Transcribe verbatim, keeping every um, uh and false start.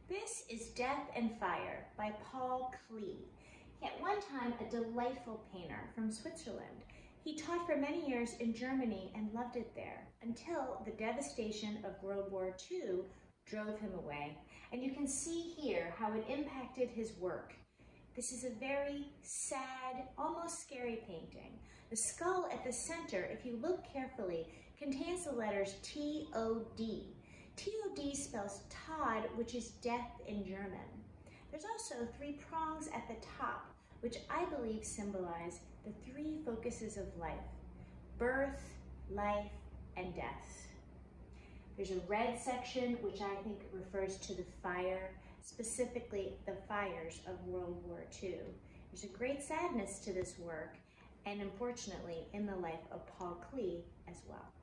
This is Death and Fire by Paul Klee. At one time a delightful painter from Switzerland. He taught for many years in Germany and loved it there until the devastation of World War Two drove him away. And you can see here how it impacted his work. This is a very sad, almost scary painting. The skull at the center, if you look carefully, contains the letters T O D. T O D spells Tod, which is death in German. There's also three prongs at the top, which I believe symbolize the three focuses of life: birth, life, and death. There's a red section, which I think refers to the fire, specifically the fires of World War Two. There's a great sadness to this work, and unfortunately in the life of Paul Klee as well.